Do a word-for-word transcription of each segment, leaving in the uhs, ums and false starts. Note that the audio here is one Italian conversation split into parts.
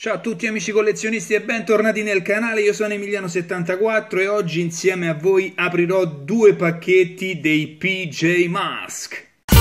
Ciao a tutti amici collezionisti e bentornati nel canale, io sono Emiliano settantaquattro e oggi insieme a voi aprirò due pacchetti dei P J Masks.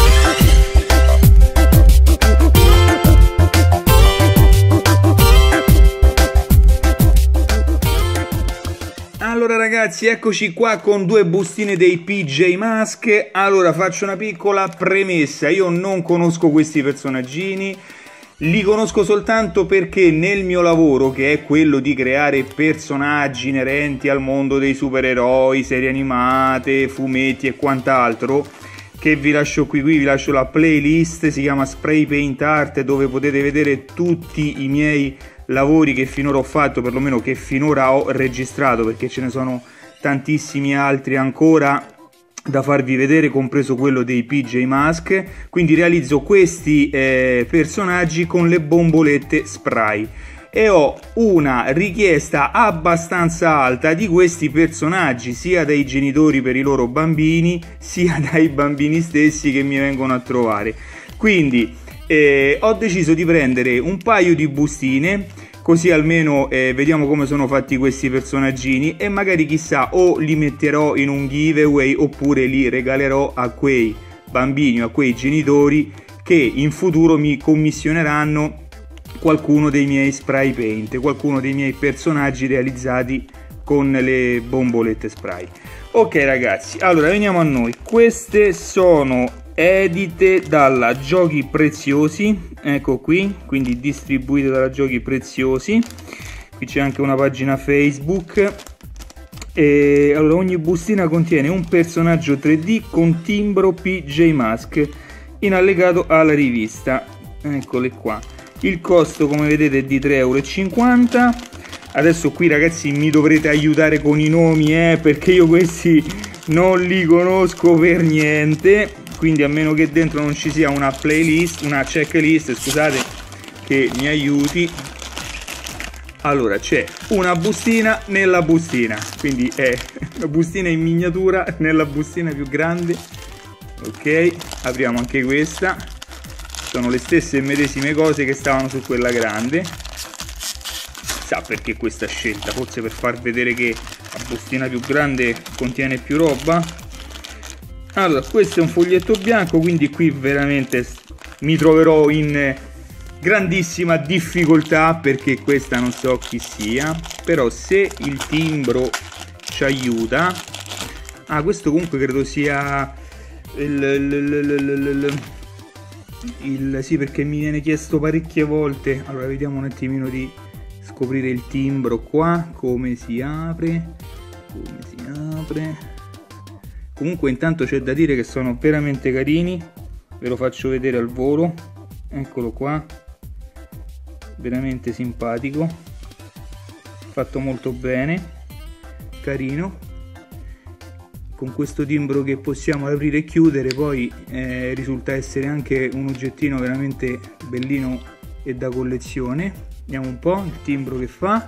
Allora ragazzi, eccoci qua con due bustine dei P J Masks. Allora faccio una piccola premessa, io non conosco questi personaggini. Li conosco soltanto perché nel mio lavoro, che è quello di creare personaggi inerenti al mondo dei supereroi, serie animate, fumetti e quant'altro, che vi lascio qui, qui vi lascio la playlist, si chiama Spray Paint Art, dove potete vedere tutti i miei lavori che finora ho fatto, perlomeno che finora ho registrato, perché ce ne sono tantissimi altri ancora da farvi vedere, compreso quello dei P J Masks. Quindi realizzo questi eh, personaggi con le bombolette spray e ho una richiesta abbastanza alta di questi personaggi sia dai genitori per i loro bambini sia dai bambini stessi che mi vengono a trovare. Quindi eh, ho deciso di prendere un paio di bustine, così almeno eh, vediamo come sono fatti questi personaggini e magari chissà o li metterò in un giveaway oppure li regalerò a quei bambini o a quei genitori che in futuro mi commissioneranno qualcuno dei miei spray paint, qualcuno dei miei personaggi realizzati con le bombolette spray. Ok ragazzi, allora veniamo a noi. Queste sono edite dalla Giochi Preziosi, ecco qui, quindi distribuite dalla Giochi Preziosi. Qui c'è anche una pagina Facebook e allora ogni bustina contiene un personaggio tre D con timbro P J Mask in allegato alla rivista, eccole qua. Il costo come vedete è di tre e cinquanta euro. Adesso qui ragazzi mi dovrete aiutare con i nomi eh, perché io questi non li conosco per niente, quindi a meno che dentro non ci sia una playlist, una checklist, scusate, che mi aiuti. Allora c'è una bustina nella bustina, quindi è una bustina in miniatura nella bustina più grande. Ok, apriamo anche questa, sono le stesse medesime cose che stavano su quella grande. Sa perché questa scelta? Forse per far vedere che la bustina più grande contiene più roba. Allora, questo è un foglietto bianco, quindi qui veramente mi troverò in grandissima difficoltà perché questa non so chi sia, però se il timbro ci aiuta. Ah, questo comunque credo sia il, il, il, il, il sì, perché mi viene chiesto parecchie volte. Allora vediamo un attimino di scoprire il timbro qua, come si apre, come si apre. Comunque intanto c'è da dire che sono veramente carini, ve lo faccio vedere al volo, eccolo qua, veramente simpatico, fatto molto bene, carino, con questo timbro che possiamo aprire e chiudere. Poi eh, risulta essere anche un oggettino veramente bellino e da collezione. Vediamo un po' il timbro che fa.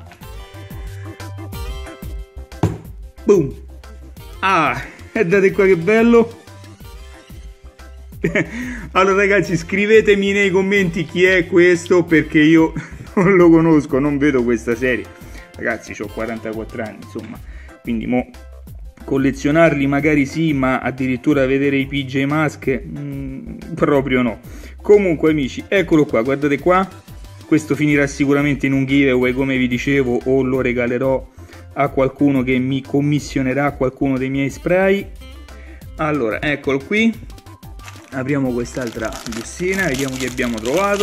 Boom! Ah! Guardate qua che bello. Allora ragazzi, scrivetemi nei commenti chi è questo, perché io non lo conosco, non vedo questa serie. Ragazzi, ho quarantaquattro anni, insomma, quindi mo collezionarli magari sì, ma addirittura vedere i P J Mask mh, proprio no. Comunque amici, eccolo qua, guardate qua. Questo finirà sicuramente in un giveaway, come vi dicevo, o lo regalerò a qualcuno che mi commissionerà qualcuno dei miei spray. Allora, eccolo qui, apriamo quest'altra bustina, vediamo chi abbiamo trovato.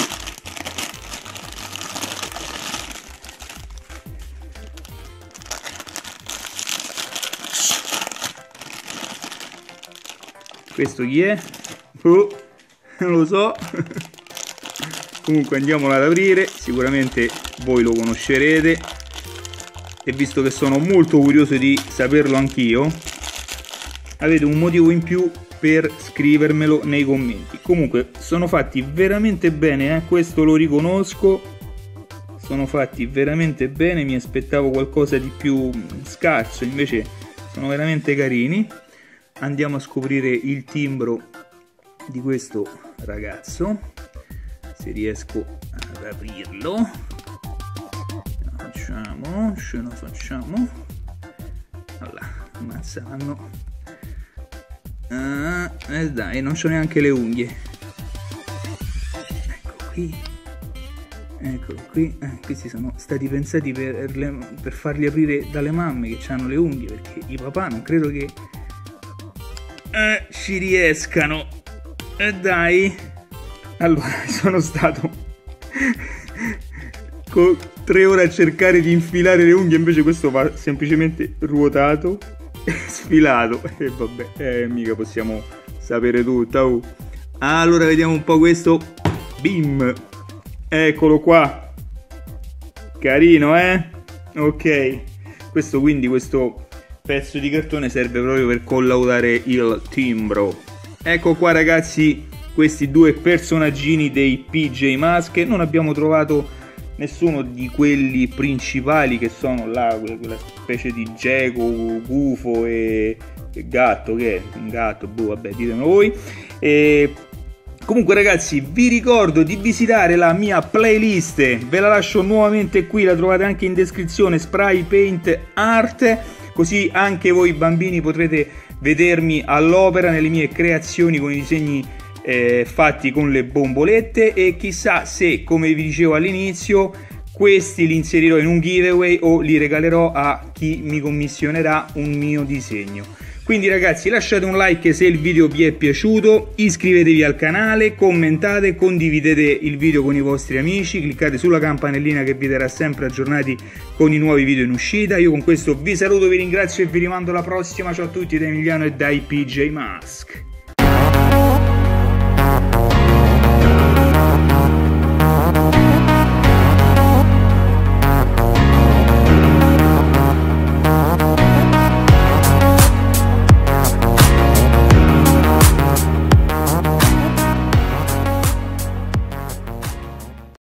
Questo chi è? Oh, non lo so. Comunque andiamolo ad aprire, sicuramente voi lo conoscerete. E visto che sono molto curioso di saperlo anch'io, avete un motivo in più per scrivermelo nei commenti. Comunque sono fatti veramente bene, eh? Questo lo riconosco, sono fatti veramente bene, mi aspettavo qualcosa di più scarso, invece sono veramente carini. Andiamo a scoprire il timbro di questo ragazzo, se riesco ad aprirlo. ce la facciamo. Allora, ammazzano. Ah, eh dai, non c'ho neanche le unghie. Ecco qui. Eccolo qui. Eh, questi sono stati pensati per, le, per farli aprire dalle mamme che hanno le unghie, perché i papà non credo che eh, ci riescano. E eh dai. Allora, sono stato con tre ore a cercare di infilare le unghie, invece questo va semplicemente ruotato e sfilato. E vabbè, eh, mica possiamo sapere tutto. Oh. Allora, vediamo un po' questo. Bim! Eccolo qua. Carino, eh? Ok. Questo quindi, questo pezzo di cartone serve proprio per collaudare il timbro. Ecco qua ragazzi, questi due personaggini dei P J Masks. Non abbiamo trovato nessuno di quelli principali che sono là, quella specie di geco, gufo e, e gatto, che è un gatto, boh, vabbè, ditemelo voi. E comunque ragazzi, vi ricordo di visitare la mia playlist, ve la lascio nuovamente qui, la trovate anche in descrizione, Spray Paint Art, così anche voi bambini potrete vedermi all'opera nelle mie creazioni con i disegni eh, fatti con le bombolette, e chissà se, come vi dicevo all'inizio, questi li inserirò in un giveaway o li regalerò a chi mi commissionerà un mio disegno. Quindi ragazzi, lasciate un like se il video vi è piaciuto, iscrivetevi al canale, commentate, condividete il video con i vostri amici, cliccate sulla campanellina che vi terrà sempre aggiornati con i nuovi video in uscita. Io con questo vi saluto, vi ringrazio e vi rimando alla prossima. Ciao a tutti da Emiliano e dai P J Mask.